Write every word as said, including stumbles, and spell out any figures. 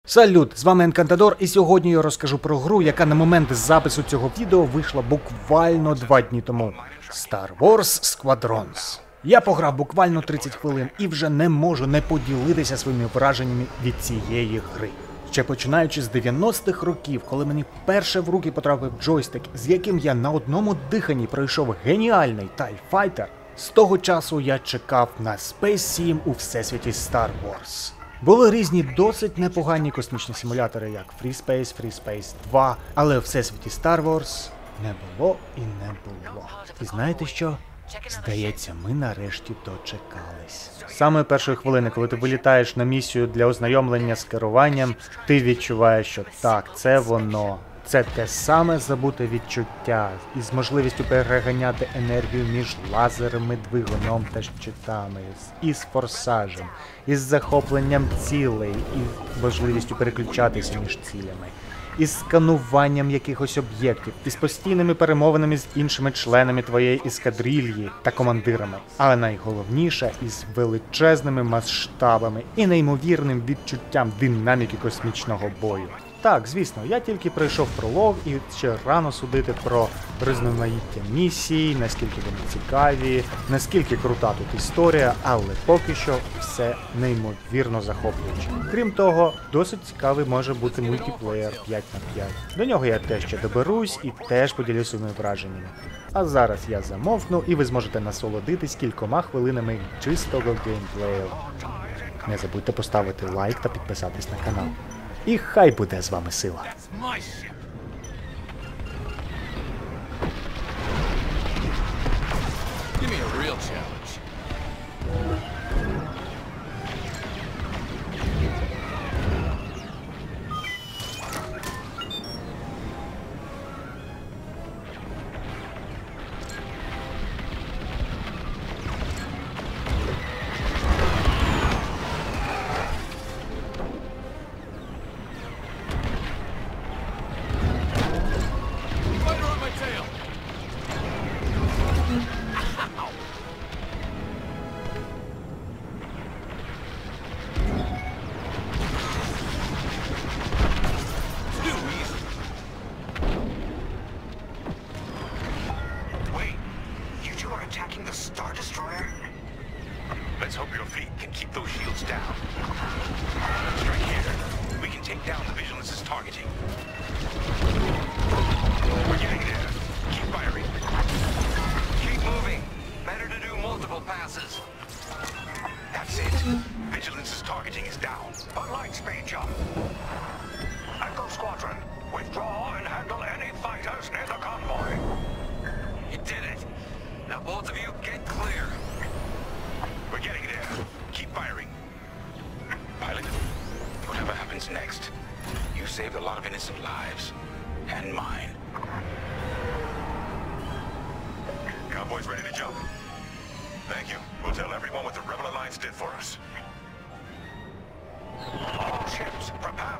Салют, з вами Енкантадор, і сьогодні я розкажу про гру, яка на момент запису цього відео вийшла буквально два дні тому. Star Wars Squadrons. Я пограв буквально тридцять хвилин і вже не можу не поділитися своїми враженнями від цієї гри. Ще починаючи з дев'яностих років, коли мені вперше в руки потрапив джойстик, з яким я на одному диханні пройшов геніальний TIE Fighter, з того часу я чекав на Space сім у всесвіті Star Wars. Були різні досить непогані космічні симулятори, як FreeSpace, FreeSpace два, але у всесвіті Star Wars не було і не було. І знаєте що? Здається, ми нарешті дочекались. З самої першої хвилини, коли ти вилітаєш на місію для ознайомлення з керуванням, ти відчуваєш, що так, це воно. Це те саме забуте відчуття із можливістю переганяти енергію між лазерами, двигуном та щитами, із форсажем, із захопленням цілей і можливістю переключатися між цілями, із скануванням якихось об'єктів, із постійними перемовинами з іншими членами твоєї ескадрильї та командирами. Але найголовніше – із величезними масштабами і неймовірним відчуттям динаміки космічного бою. Так, звісно, я тільки пройшов пролог і ще рано судити про різноманіття місій, наскільки вони цікаві, наскільки крута тут історія, але поки що все неймовірно захоплююче. Крім того, досить цікавий може бути мультиплеєр п'ять на п'ять. До нього я теж ще доберусь і теж поділюсь своїми враженнями. А зараз я замовкну і ви зможете насолодитись кількома хвилинами чистого геймплею. Не забудьте поставити лайк та підписатись на канал. І хай буде з вами сила. Attacking the Star Destroyer? Let's hope your fleet can keep those shields down. Right here, we can take down the Vigilance's targeting. We're getting there. Keep firing. Keep moving. Better to do multiple passes. That's it. Vigilance's targeting is down. A light speed jump. Echo Squadron, withdraw and handle any fighters near the convoy. You did it. Now both of you get clear. We're getting there. Keep firing. Pilot, whatever happens next, you saved a lot of innocent lives. And mine. Cowboys ready to jump? Thank you. We'll tell everyone what the Rebel Alliance did for us. All ships, prepare